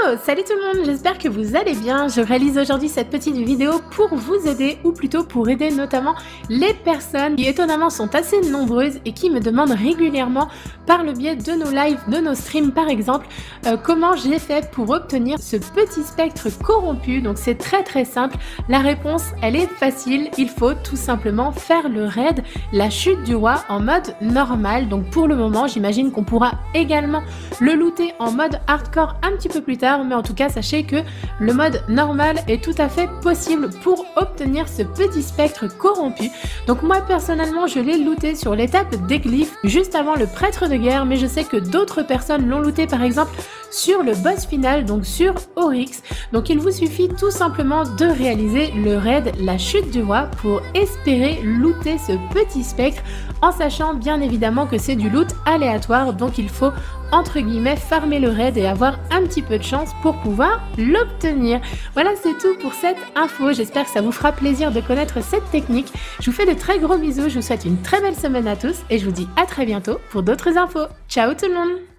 Salut tout le monde, j'espère que vous allez bien. Je réalise aujourd'hui cette petite vidéo pour vous aider, ou plutôt pour aider notamment les personnes qui étonnamment sont assez nombreuses et qui me demandent régulièrement par le biais de nos lives, de nos streams par exemple, comment j'ai fait pour obtenir ce petit spectre corrompu. Donc c'est très simple, la réponse elle est facile, il faut tout simplement faire le raid, la chute du roi en mode normal. Donc pour le moment j'imagine qu'on pourra également le looter en mode hardcore un petit peu plus tard, mais en tout cas sachez que le mode normal est tout à fait possible pour obtenir ce petit spectre corrompu. Donc moi personnellement je l'ai looté sur l'étape des glyphes juste avant le prêtre de guerre, mais je sais que d'autres personnes l'ont looté par exemple sur le boss final, donc sur Oryx. Donc il vous suffit tout simplement de réaliser le raid la chute du roi pour espérer looter ce petit spectre, en sachant bien évidemment que c'est du loot aléatoire, donc il faut entre guillemets farmer le raid et avoir un petit peu de chance pour pouvoir l'obtenir. Voilà, c'est tout pour cette info, j'espère que ça vous fera plaisir de connaître cette technique. Je vous fais de très gros bisous, je vous souhaite une très belle semaine à tous et je vous dis à très bientôt pour d'autres infos. Ciao tout le monde!